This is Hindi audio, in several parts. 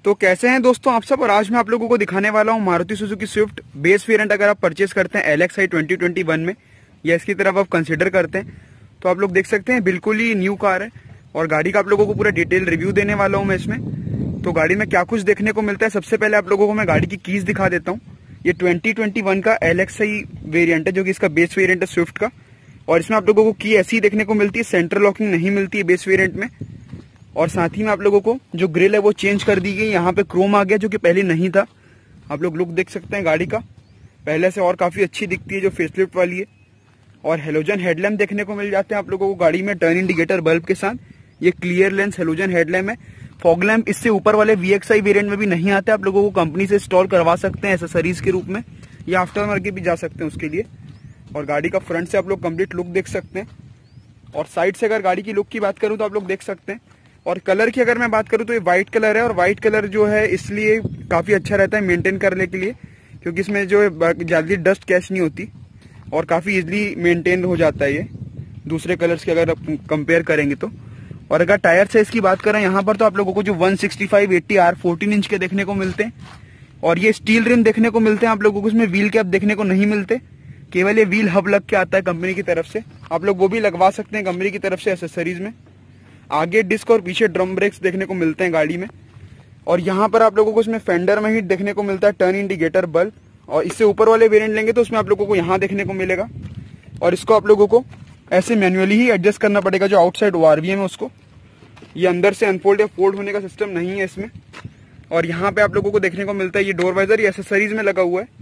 तो कैसे हैं दोस्तों आप सब। और आज मैं आप लोगों को दिखाने वाला हूं Maruti Suzuki Swift base variant. अगर आप परचेस करते हैं LXi 2021 में या इसकी तरफ आप कंसिडर करते हैं तो आप लोग देख सकते हैं बिल्कुल ही न्यू कार है। और गाड़ी का आप लोगों को पूरा डिटेल रिव्यू देने वाला हूं मैं इसमें। तो गाड़ी में क्या कुछ देखने को मिलता है, सबसे पहले आप लोगों को मैं गाड़ी की कीज दिखा देता हूँ। ये 2021 का LXi वेरिएंट है जो कि इसका बेस वेरिएंट है स्विफ्ट का। और इसमें आप लोगों को की ऐसी देखने को मिलती है, सेंट्रल लॉकिंग नहीं मिलती है बेस वेरिएंट में। और साथ ही में आप लोगों को जो ग्रिल है वो चेंज कर दी गई, यहाँ पे क्रोम आ गया जो कि पहले नहीं था। आप लोग लुक देख सकते हैं गाड़ी का, पहले से और काफी अच्छी दिखती है जो फेसलिफ्ट वाली है। और हेलोजन हेडलैम्प देखने को मिल जाते हैं आप लोगों को गाड़ी में, टर्न इंडिकेटर बल्ब के साथ। ये क्लियर लेंस हेलोजन हेडलैम्प है। फॉग लैम्प इससे ऊपर वाले VXi वेरिएंट में भी नहीं आते, आप लोगों को कंपनी से इंस्टॉल करवा सकते हैं एसेसरीज के रूप में, या आफ्टर मार्केट भी जा सकते हैं उसके लिए। और गाड़ी का फ्रंट से आप लोग कंप्लीट लुक देख सकते हैं। और साइड से अगर गाड़ी की लुक की बात करूं तो आप लोग देख सकते हैं। और कलर की अगर मैं बात करूं तो ये व्हाइट कलर है। और व्हाइट कलर जो है इसलिए काफी अच्छा रहता है मेंटेन करने के लिए, क्योंकि इसमें जो है जल्दी डस्ट कैच नहीं होती और काफी इजिली मेंटेन हो जाता है ये दूसरे कलर्स के अगर कंपेयर करेंगे तो। और अगर टायर साइज की बात करें यहाँ पर तो आप लोगों को जो 165/80R 14 इंच के देखने को मिलते हैं। और ये स्टील रिम देखने को मिलते हैं आप लोगों को, इसमें व्हील कैप देखने को नहीं मिलते, केवल ये व्हील हब लग के आता है कंपनी की तरफ से। आप लोग वो भी लगवा सकते हैं कंपनी की तरफ से एसेसरीज में। आगे डिस्क और पीछे ड्रम ब्रेक्स देखने को मिलते हैं गाड़ी में। और यहाँ पर आप लोगों को इसमें फेंडर में ही देखने को मिलता है टर्न इंडिकेटर बल्ब। और इससे ऊपर वाले वेरिएंट लेंगे तो उसमें आप लोगों को यहाँ देखने को मिलेगा। और इसको आप लोगों को ऐसे मैन्युअली ही एडजस्ट करना पड़ेगा, जो आउटसाइड ORVM है उसको। ये अंदर से अनफोल्ड या फोल्ड होने का सिस्टम नहीं है इसमें। और यहाँ पे आप लोगों को देखने को मिलता है ये डोर वाइजर, ये एसेसरीज में लगा हुआ है।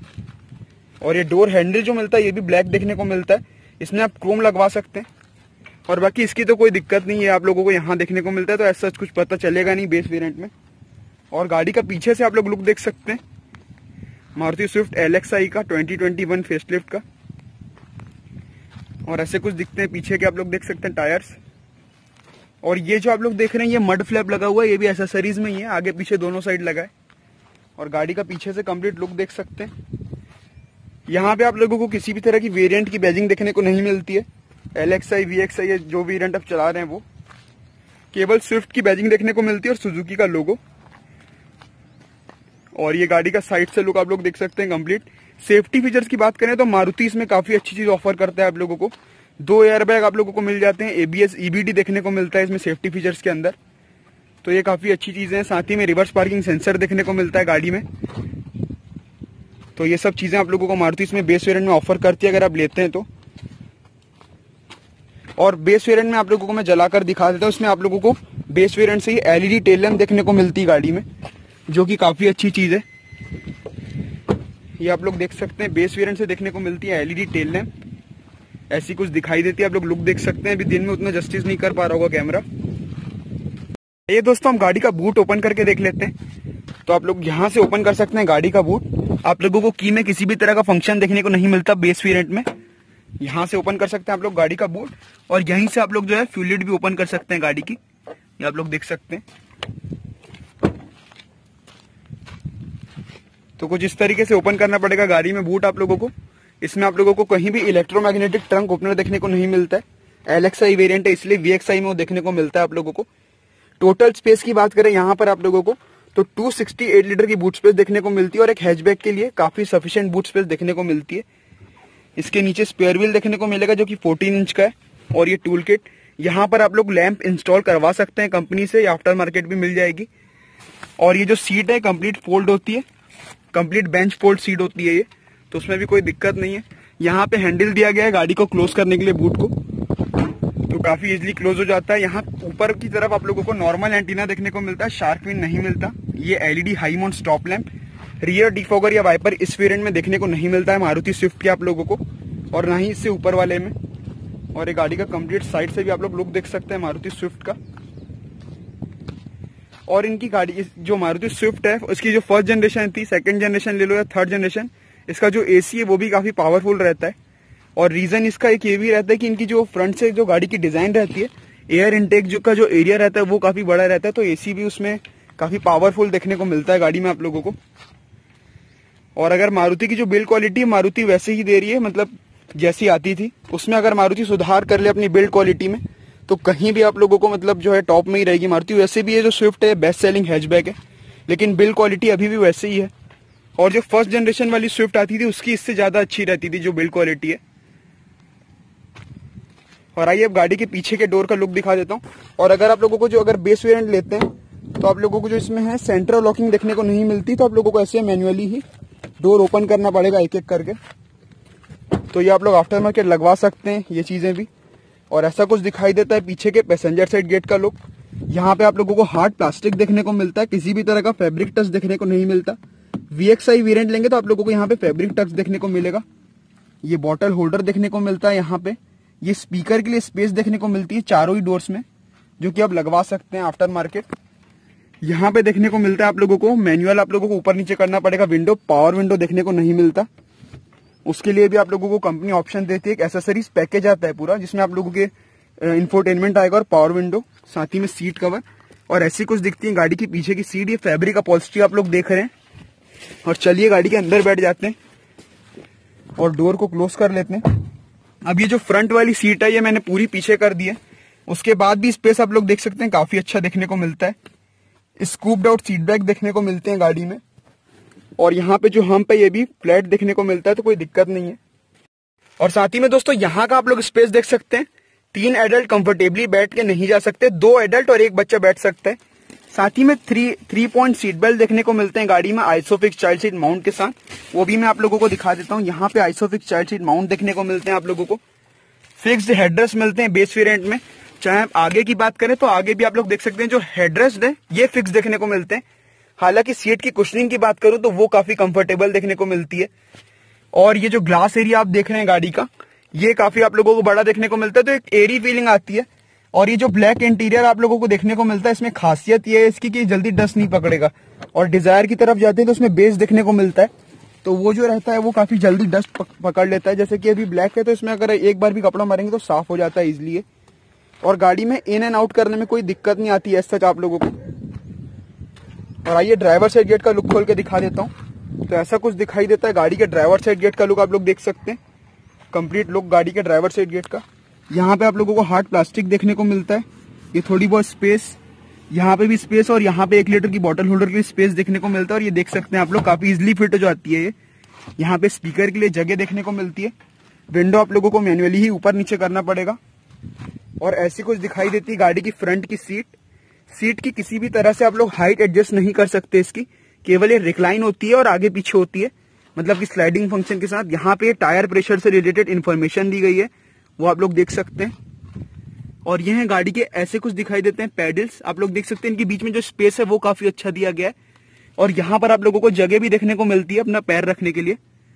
और ये डोर हैंडल जो मिलता है ये भी ब्लैक देखने को मिलता है, इसमें आप क्रोम लगवा सकते हैं। और बाकी इसकी तो कोई दिक्कत नहीं है, आप लोगों को यहाँ देखने को मिलता है, तो ऐसा कुछ पता चलेगा नहीं बेस वेरिएंट में। और गाड़ी का पीछे से आप लोग लुक देख सकते हैं मारुति स्विफ्ट LXi का 2021 फेसलिफ्ट का। और ऐसे कुछ दिखते हैं पीछे के, आप लोग देख सकते हैं टायर्स। और ये जो आप लोग देख रहे हैं ये मड फ्लैप लगा हुआ है, ये भी एसेसरीज में ही है, आगे पीछे दोनों साइड लगा है। और गाड़ी का पीछे से कंप्लीट लुक देख सकते हैं। यहाँ पे आप लोगों को किसी भी तरह की वेरिएंट की बैजिंग देखने को नहीं मिलती है। LXi VXi जो वेरिएंट आप चला रहे हैं वो केवल स्विफ्ट की बैजिंग देखने को मिलती है और सुजुकी का लोगो। और ये गाड़ी का साइड से लुक आप लोग देख सकते हैं कंप्लीट। सेफ्टी फीचर्स की बात करें तो मारुति इसमें काफी अच्छी चीज ऑफर करता है आप लोगों को। 2 एयरबैग आप लोगों को मिल जाते हैं, ABS EBD देखने को मिलता है इसमें सेफ्टी फीचर्स के अंदर, तो ये काफी अच्छी चीजें हैं। साथ ही में रिवर्स पार्किंग सेंसर देखने को मिलता है गाड़ी में। तो ये सब चीजें आप लोगों को मारुति इसमें बेस वेरिएंट में ऑफर करती है अगर आप लेते हैं तो। और बेस वेरिएंट में आप लोगों को मैं जलाकर दिखा देता हूँ, इसमें आप लोगों को बेस वेरिएंट से ही LED टेल लैम्प देखने को मिलती है गाड़ी में, जो कि काफी अच्छी चीज है। ये आप लोग देख सकते हैं बेस वेरिएंट से देखने को मिलती है LED टेल लैम्प, ऐसी कुछ दिखाई देती है। आप लोग लुक देख सकते हैं, अभी दिन में उतना जस्टिस नहीं कर पा रहा होगा कैमरा। ये दोस्तों हम गाड़ी का बूट ओपन करके देख लेते हैं। तो आप लोग यहाँ से ओपन कर सकते हैं गाड़ी का बूट। आप लोगों को की में किसी भी तरह का फंक्शन देखने को नहीं मिलता बेस वेरिएंट में। यहाँ से ओपन कर सकते हैं आप लोग गाड़ी का बूट। और यहीं से आप लोग जो है फ्यूल लिड भी ओपन कर सकते हैं गाड़ी की, ये आप लोग देख सकते हैं। तो कुछ इस तरीके से ओपन करना पड़ेगा गाड़ी में बूट आप लोगों को। इसमें आप लोगों को कहीं भी इलेक्ट्रोमैग्नेटिक ट्रंक ओपनर देखने को नहीं मिलता है। LXi वेरिएंट है इसलिए VXi में वो देखने को मिलता है आप लोगों को। टोटल स्पेस की बात करें यहाँ पर आप लोगों को तो 268 लीटर की बूट स्पेस देखने को मिलती है। और एक हैचबैक के लिए काफी सफिशिएंट बूट स्पेस देखने को मिलती है। इसके नीचे स्पेयर व्हील देखने को मिलेगा जो कि 14 इंच का है। और ये टूल किट, यहाँ पर आप लोग लैंप इंस्टॉल करवा सकते हैं कंपनी से, या आफ्टर मार्केट भी मिल जाएगी। और ये जो सीट है कंप्लीट फोल्ड होती है, कंप्लीट बेंच फोल्ड सीट होती है ये, तो उसमें भी कोई दिक्कत नहीं है। यहाँ पे हैंडल दिया गया है गाड़ी को क्लोज करने के लिए बूट को, तो काफी इजीली क्लोज हो जाता है। यहाँ ऊपर की तरफ आप लोगों को नॉर्मल एंटीना देखने को मिलता है, शार्क फिन नहीं मिलता। ये LED high mount stop lamp, rear defogger या वाइपर इस वेरिएंट में देखने को नहीं मिलता है मारुति स्विफ्ट के आप लोगों को, और ना ही इससे ऊपर वाले में। और ये गाड़ी का कंप्लीट साइड से भी आप लोग लुक देख सकते हैं मारुति स्विफ्ट का। और इनकी गाड़ी जो मारुति स्विफ्ट है उसकी जो फर्स्ट जनरेशन थी, सेकंड जनरेशन ले लो या थर्ड जनरेशन, इसका जो AC है वो भी काफी पावरफुल रहता है। और रीजन इसका एक ये भी रहता है कि इनकी जो फ्रंट से जो गाड़ी की डिजाइन रहती है, एयर इनटेक का जो एरिया रहता है वो काफी बड़ा रहता है, तो AC भी उसमें काफी पावरफुल देखने को मिलता है गाड़ी में आप लोगों को। और अगर मारुति की जो बिल्ड क्वालिटी मारुति वैसे ही दे रही है, मतलब जैसी आती थी, उसमें अगर मारुति सुधार कर ले अपनी बिल्ड क्वालिटी में तो कहीं भी आप लोगों को मतलब जो है टॉप में ही रहेगी मारुति। वैसे भी ये जो स्विफ्ट है बेस्ट सेलिंग हैचबैक है, लेकिन बिल्ड क्वालिटी अभी भी वैसे ही है। और जो फर्स्ट जनरेशन वाली स्विफ्ट आती थी उसकी इससे ज्यादा अच्छी रहती थी जो बिल्ड क्वालिटी है। और आइए अब गाड़ी के पीछे के डोर का लुक दिखा देता हूँ। और अगर आप लोगों को जो अगर बेस वेरिएंट लेते हैं तो आप लोगों को जो इसमें है सेंट्रल लॉकिंग देखने को नहीं मिलती, तो आप लोगों को ऐसे मैन्युअली ही डोर ओपन करना पड़ेगा एक एक करके। तो ये आप लोग आफ्टर मार्केट लगवा सकते हैं ये चीजें भी। और ऐसा कुछ दिखाई देता है पीछे के पैसेंजर साइड गेट का लुक। यहाँ पे आप लोगों को हार्ड प्लास्टिक देखने को मिलता है, किसी भी तरह का फैब्रिक टच देखने को नहीं मिलता। VXI वेरिएंट लेंगे तो आप लोगों को यहाँ पे फैब्रिक टच देखने को मिलेगा। ये बॉटल होल्डर देखने को मिलता है यहाँ पे। ये स्पीकर के लिए स्पेस देखने को मिलती है चारों ही डोर्स में, जो कि आप लगवा सकते हैं आफ्टर मार्केट। यहाँ पे देखने को मिलता है आप लोगों को मैनुअल, आप लोगों को ऊपर नीचे करना पड़ेगा। विंडो पावर विंडो देखने को नहीं मिलता, उसके लिए भी आप लोगों को कंपनी ऑप्शन देती है। एक एसेसरीज पैकेज आता है पूरा, जिसमें आप लोगों के इंफोटेनमेंट आएगा और पावर विंडो, साथ ही में सीट कवर। और ऐसी कुछ दिखती है गाड़ी की पीछे की सीट। ये फैब्रिक अपॉल्स्ट्री आप लोग देख रहे हैं। और चलिए गाड़ी के अंदर बैठ जाते हैं और डोर को क्लोज कर लेते हैं। अब ये जो फ्रंट वाली सीट है ये मैंने पूरी पीछे कर दी है। उसके बाद भी स्पेस आप लोग देख सकते हैं काफी अच्छा देखने को मिलता है। स्कूप्ड आउट सीट बैक देखने को मिलते हैं गाड़ी में। और यहाँ पे जो हम्प है ये भी फ्लैट देखने को मिलता है, तो कोई दिक्कत नहीं है। और साथ ही में दोस्तों यहाँ का आप लोग स्पेस देख सकते हैं। 3 एडल्ट कंफर्टेबली बैठ के नहीं जा सकते, 2 एडल्ट और 1 बच्चा बैठ सकता है। साथ ही में 3 पॉइंट सीट बेल्ट देखने को मिलते हैं गाड़ी में आइसोफिक्स चाइल्ड सीट माउंट के साथ। वो भी मैं आप लोगों को दिखा देता हूँ। यहाँ पे आइसोफिक्स चाइल्ड सीट माउंट देखने को मिलते हैं आप लोगों को। फिक्स्ड हेडरेस्ट मिलते हैं बेस वेरिएंट में। चाहे आप आगे की बात करें तो आगे भी आप लोग देख सकते हैं जो हेडरेस्ट है ये फिक्स देखने को मिलते हैं। हालांकि सीट की कुशनिंग की बात करूं तो वो काफी कंफर्टेबल देखने को मिलती है। और ये जो ग्लास एरिया आप देख रहे हैं गाड़ी का, ये काफी आप लोगों को बड़ा देखने को मिलता है, तो एक एरी फीलिंग आती है। और ये जो ब्लैक इंटीरियर आप लोगों को देखने को मिलता है, इसमें खासियत ये है इसकी कि जल्दी डस्ट नहीं पकड़ेगा। और डिजायर की तरफ जाते हैं तो उसमें बेस देखने को मिलता है, तो वो जो रहता है वो काफी जल्दी डस्ट पकड़ लेता है। जैसे कि अभी ब्लैक है तो इसमें अगर एक बार भी कपड़ा मारेंगे तो साफ हो जाता है इजिली। और गाड़ी में इन एंड आउट करने में कोई दिक्कत नहीं आती है सच आप लोगों को। और आइए ड्राइवर साइड गेट का लुक खोल के दिखा देता हूँ। तो ऐसा कुछ दिखाई देता है गाड़ी के ड्राइवर साइड गेट का लुक आप लोग देख सकते हैं। कंप्लीट लुक गाड़ी के ड्राइवर साइड गेट का। यहाँ पे आप लोगों को हार्ड प्लास्टिक देखने को मिलता है। ये थोड़ी बहुत स्पेस, यहाँ पे भी स्पेस, और यहाँ पे 1 लीटर की बॉटल होल्डर के लिए स्पेस देखने को मिलता है। और ये देख सकते हैं आप लोग काफी इजिली फिट हो जाती है ये। यहाँ पे स्पीकर के लिए जगह देखने को मिलती है। विंडो आप लोगों को मैन्युअली ही ऊपर नीचे करना पड़ेगा। और ऐसी कुछ दिखाई देती है गाड़ी की फ्रंट की सीट। सीट की किसी भी तरह से आप लोग हाइट एडजस्ट नहीं कर सकते इसकी, केवल ये रिक्लाइन होती है और आगे पीछे होती है, मतलब कि स्लाइडिंग फंक्शन के साथ। यहाँ पे टायर प्रेशर से रिलेटेड इन्फॉर्मेशन दी गई है, वो आप लोग देख सकते हैं। और ये है गाड़ी के ऐसे कुछ दिखाई देते हैं पैडल्स, आप लोग देख सकते हैं इनके बीच में जो स्पेस है वो काफी अच्छा दिया गया है। और यहाँ पर आप लोगों को जगह भी देखने को मिलती है अपना पैर रखने के लिए।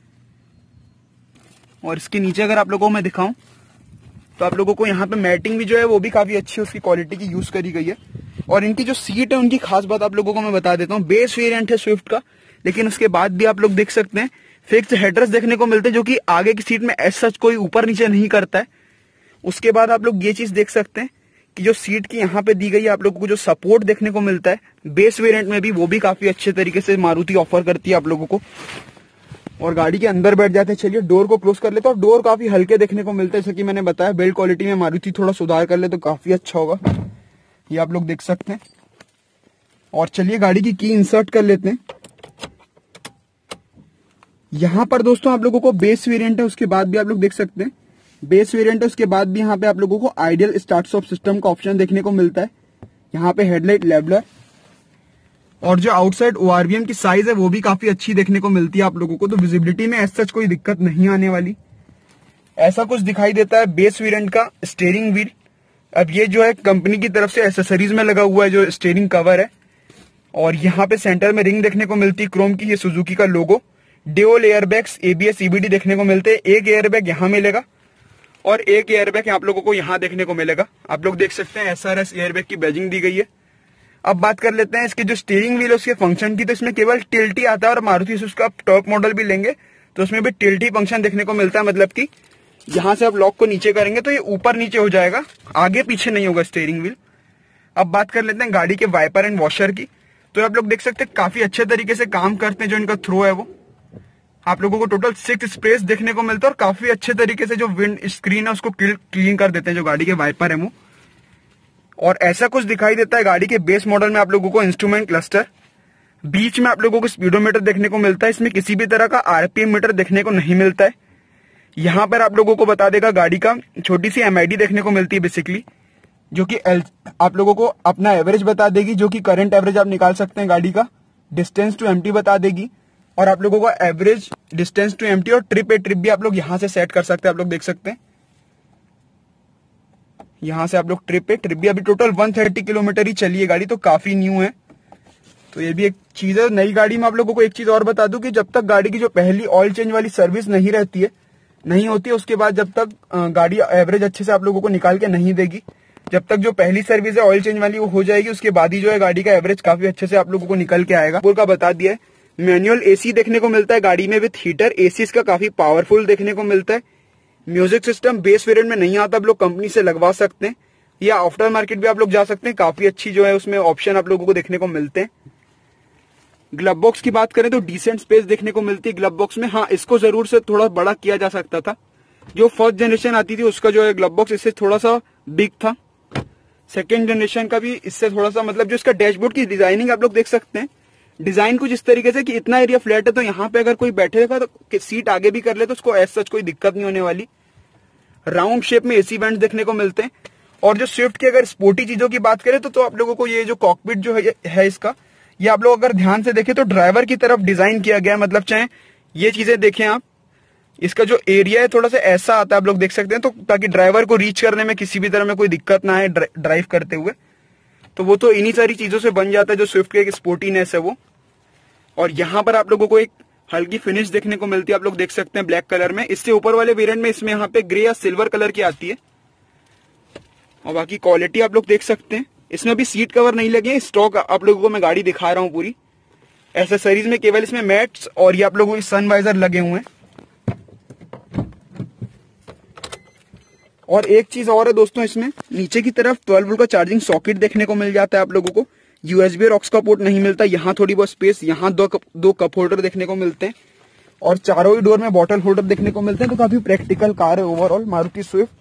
और इसके नीचे अगर आप लोगों को मैं दिखाऊं तो आप लोगों को यहाँ पे मैटिंग भी जो है वो भी काफी अच्छी उसकी क्वालिटी की यूज करी गई है। और इनकी जो सीट है उनकी खास बात आप लोगों को मैं बता देता हूँ। बेस वेरिएंट है स्विफ्ट का, लेकिन उसके बाद भी आप लोग देख सकते हैं फिक्स्ड हेडरेस्ट देखने को मिलते हैं, जो कि आगे की सीट में ऐसा कोई ऊपर नीचे नहीं करता है। उसके बाद आप लोग ये चीज देख सकते हैं कि जो सीट की यहाँ पे दी गई है आप लोगों को जो सपोर्ट देखने को मिलता है बेस वेरिएंट में भी, वो भी काफी अच्छे तरीके से मारुति ऑफर करती है आप लोगों को। और गाड़ी के अंदर बैठ जाते हैं। चलिए डोर को क्लोज कर लेते हैं। और डोर काफी हल्के देखने को मिलते हैं, जैसे कि मैंने बताया बिल्ड क्वालिटी में मारुति थोड़ा सुधार कर ले तो काफी अच्छा होगा, ये आप लोग देख सकते हैं। और चलिए गाड़ी की इंसर्ट कर लेते हैं। यहाँ पर दोस्तों आप लोगों को बेस वेरिएंट है, उसके बाद भी आप लोग देख सकते हैं बेस वेरिएंट है, उसके बाद भी यहाँ पे आप लोगों को आइडियल स्टार्ट स्टॉप सिस्टम का ऑप्शन देखने को मिलता है। यहाँ पे हेडलाइट लेवलर, और जो आउटसाइड ORVM की साइज है वो भी काफी अच्छी देखने को मिलती है आप लोगों को, तो विजिबिलिटी में ऐसा कोई दिक्कत नहीं आने वाली। ऐसा कुछ दिखाई देता है बेस वेरिएंट का स्टीयरिंग व्हील। अब ये जो है कंपनी की तरफ से एसेसरीज में लगा हुआ है जो स्टीयरिंग कवर है। और यहाँ पे सेंटर में रिंग देखने को मिलती है क्रोम की, ये सुजुकी का logo. Dual airbags ABS EBD देखने को मिलते हैं। एक एयरबैग यहाँ मिलेगा और एक एयरबैग आप लोगों को यहाँ देखने को मिलेगा। आप लोग देख सकते हैं SRS एयरबैग की बैजिंग दी गई है। अब बात कर लेते हैं इसके जो स्टीयरिंग व्हील है उसके फंक्शन की, तो इसमें केवल टिल्ट ही आता है। और मारुति से उसका टॉप मॉडल भी लेंगे तो उसमें भी टिल्ट ही फंक्शन देखने को मिलता है, मतलब कि यहाँ से आप लॉक को नीचे करेंगे तो ये ऊपर नीचे हो जाएगा, आगे पीछे नहीं होगा स्टीयरिंग व्हील। अब बात कर लेते हैं गाड़ी के वाइपर एंड वॉशर की, तो आप लोग देख सकते हैं काफी अच्छे तरीके से काम करते हैं। जो इनका थ्रो है वो आप लोगों को टोटल 6 स्पेस देखने को मिलता है, और काफी अच्छे तरीके से जो विंड स्क्रीन है उसको क्लीन कर देते हैं जो गाड़ी के वाइपर है वो। और ऐसा कुछ दिखाई देता है गाड़ी के बेस मॉडल में आप लोगों को इंस्ट्रूमेंट क्लस्टर। बीच में आप लोगों को स्पीडोमीटर देखने को मिलता है। इसमें किसी भी तरह का आरपीएम मीटर देखने को नहीं मिलता है। यहाँ पर आप लोगों को बता देगा गाड़ी का छोटी सी एमआईडी देखने को मिलती है बेसिकली, जो कि आप लोगों को अपना एवरेज बता देगी, जो कि करंट एवरेज आप निकाल सकते हैं गाड़ी का। डिस्टेंस टू एम्प्टी बता देगी और आप लोगों को एवरेज डिस्टेंस टू एम्प्टी और ट्रिप भी आप लोग यहाँ से सेट कर सकते हैं। आप लोग देख सकते हैं यहाँ से आप लोग ट्रिप भी अभी टोटल 130 किलोमीटर ही चली है गाड़ी, तो काफी न्यू है। तो ये भी एक चीज है। नई गाड़ी में आप लोगों को एक चीज और बता दूं कि जब तक गाड़ी की जो पहली ऑयल चेंज वाली सर्विस नहीं होती है, उसके बाद जब तक गाड़ी एवरेज अच्छे से आप लोगों को निकाल के नहीं देगी, जब तक जो पहली सर्विस है ऑयल चेंज वाली वो हो जाएगी, उसके बाद ही जो है गाड़ी का एवरेज काफी अच्छे से आप लोगों को निकल के आएगा। का बता दिया है। मैनुअल एसी देखने को मिलता है गाड़ी में विथ हीटर। एसी इसका काफी पावरफुल देखने को मिलता है। म्यूजिक सिस्टम बेस वेरिएंट में नहीं आता, आप लोग कंपनी से लगवा सकते हैं या आफ्टर मार्केट भी आप लोग जा सकते हैं। काफी अच्छी जो है उसमें ऑप्शन आप लोगों को देखने को मिलते हैं। ग्लव बॉक्स की बात करें तो डिसेंट स्पेस देखने को मिलती है ग्लव बॉक्स में। हाँ, इसको जरूर से थोड़ा बड़ा किया जा सकता था। जो फर्स्ट जनरेशन आती थी उसका जो है ग्लव बॉक्स इससे थोड़ा सा बिग था। सेकेंड जनरेशन का भी इससे थोड़ा सा, मतलब जो इसका डैशबोर्ड की डिजाइनिंग आप लोग देख सकते हैं, डिजाइन कुछ इस तरीके से कि इतना एरिया फ्लैट है तो यहाँ पे अगर कोई बैठेगा तो सीट आगे भी कर ले तो उसको एज सच कोई दिक्कत नहीं होने वाली। राउंड शेप में एसी वेंट्स देखने को मिलते हैं। और जो स्विफ्ट की अगर स्पोर्टी चीजों की बात करें तो आप लोगों को ये जो कॉकपिट जो है इसका, ये आप लोग अगर ध्यान से देखें तो ड्राइवर की तरफ डिजाइन किया गया है। मतलब चाहे ये चीजें देखें आप, इसका जो एरिया है थोड़ा सा ऐसा आता है, आप लोग देख सकते हैं, तो ताकि ड्राइवर को रीच करने में किसी भी तरह में कोई दिक्कत ना आए ड्राइव करते हुए। तो वो तो इन्हीं सारी चीजों से बन जाता है जो स्विफ्ट की एक स्पोर्टीनेस है वो। और यहाँ पर आप लोगों को एक हल्की फिनिश देखने को मिलती है, आप लोग देख सकते हैं ब्लैक कलर में। इससे ऊपर वाले वेरिएंट में इसमें यहाँ पे ग्रे या सिल्वर कलर की आती है। और बाकी क्वालिटी आप लोग देख सकते हैं। इसमें भी सीट कवर नहीं लगे, स्टॉक आप लोगों को मैं गाड़ी दिखा रहा हूँ पूरी। एक्सेसरीज में केवल इसमें मैट्स और ये आप लोगों के सन वाइजर लगे हुए हैं। और एक चीज और है दोस्तों, इसमें नीचे की तरफ 12 वोल्ट का चार्जिंग सॉकेट देखने को मिल जाता है आप लोगों को। यूएसबी और ऑक्स का पोर्ट नहीं मिलता। यहाँ थोड़ी बहुत स्पेस, यहाँ दो कप होल्डर देखने को मिलते हैं और चारों ही डोर में बॉटल होल्डर देखने को मिलते हैं। तो काफी प्रैक्टिकल कार है ओवरऑल मारुति स्विफ्ट।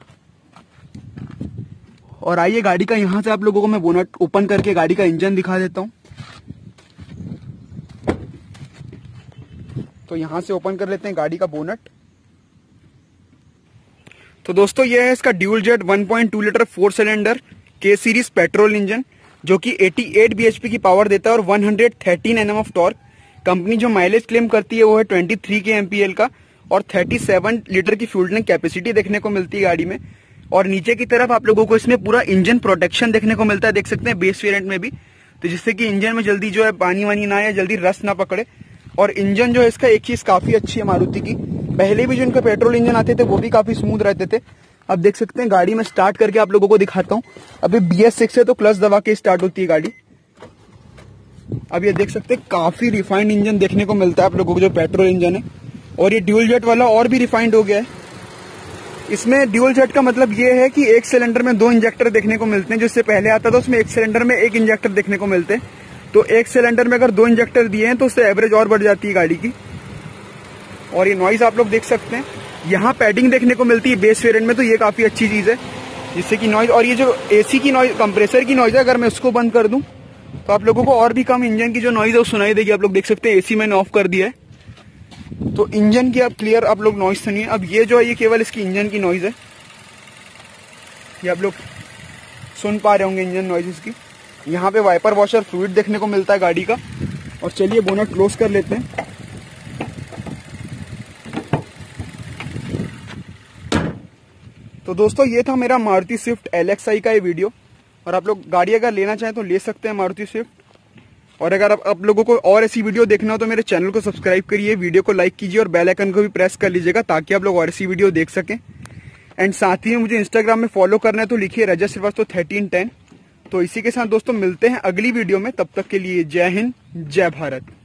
और आइए गाड़ी का यहाँ से आप लोगों को मैं बोनट ओपन करके गाड़ी का इंजन दिखा देता हूँ। तो यहाँ से ओपन कर लेते हैं गाड़ी का बोनट। तो दोस्तों ये है इसका dual jet 1.2 litre 4 cylinder K series petrol engine, जो कि 88 bhp की पावर देता है और 113 Nm ऑफ टॉर्क। कंपनी जो माइलेज क्लेम करती है वो है 23 kmpl का और 37 लीटर की फ्यूल टैंक कैपेसिटी देखने को मिलती है गाड़ी में। और नीचे की तरफ आप लोगों को इसमें पूरा इंजन प्रोटेक्शन देखने को मिलता है, देख सकते हैं बेस वेरिएंट में भी, तो जिससे कि इंजन में जल्दी जो है पानी वानी ना आए, जल्दी रस्ट ना पकड़े। और इंजन जो है इसका एक चीज काफी अच्छी है मारुति की, पहले भी जो इनका पेट्रोल इंजन आते थे वो भी काफी स्मूथ रहते थे। अब देख सकते हैं गाड़ी में स्टार्ट करके आप लोगों को दिखाता हूँ। अभी BS6 है तो क्लच दबा के स्टार्ट होती है गाड़ी। अब ये देख सकते हैं काफी रिफाइंड इंजन देखने को मिलता है आप लोगों को जो पेट्रोल इंजन है। और ये ड्यूल जेट वाला और भी रिफाइंड हो गया है। इसमें ड्यूल जेट का मतलब ये है कि एक सिलेंडर में 2 इंजेक्टर देखने को मिलते हैं। जो इससे पहले आता था उसमें एक सिलेंडर में 1 इंजेक्टर देखने को मिलते हैं। तो एक सिलेंडर में अगर 2 इंजेक्टर दिए हैं तो उससे एवरेज और बढ़ जाती है गाड़ी की। और ये नॉइज आप लोग देख सकते हैं, यहाँ पैडिंग देखने को मिलती है बेस वेरिएंट में, तो ये काफी अच्छी चीज है जिससे कि नॉइज। और ये जो एसी की नॉइज, कंप्रेसर की नॉइज है, अगर मैं उसको बंद कर दूं तो आप लोगों को और भी कम इंजन की जो नॉइज है वो सुनाई देगी। आप लोग देख सकते हैं एसी मैंने ऑफ कर दिया है तो इंजन की आप क्लियर आप लोग नॉइज सुनिए। अब ये जो है ये केवल इसकी इंजन की नॉइज है, ये आप लोग सुन पा रहे होंगे इंजन नॉइज इसकी। यहाँ पे वाइपर वॉशर फ्लूइड देखने को मिलता है गाड़ी का। और चलिए बोनट क्लोज कर लेते हैं। तो दोस्तों ये था मेरा मारुति स्विफ्ट LXi का ये वीडियो। और आप लोग गाड़ी अगर लेना चाहें तो ले सकते हैं मारुति स्विफ्ट। और अगर आप लोगों को और ऐसी वीडियो देखना हो तो मेरे चैनल को सब्सक्राइब करिए, वीडियो को लाइक कीजिए और बेल आइकन को भी प्रेस कर लीजिएगा ताकि आप लोग और ऐसी वीडियो देख सकें। एंड साथ ही में मुझे इंस्टाग्राम में फॉलो करना है तो लिखिए रजत श्रीवास्तव 1310। तो इसी के साथ दोस्तों मिलते हैं अगली वीडियो में, तब तक के लिए जय हिंद जय भारत।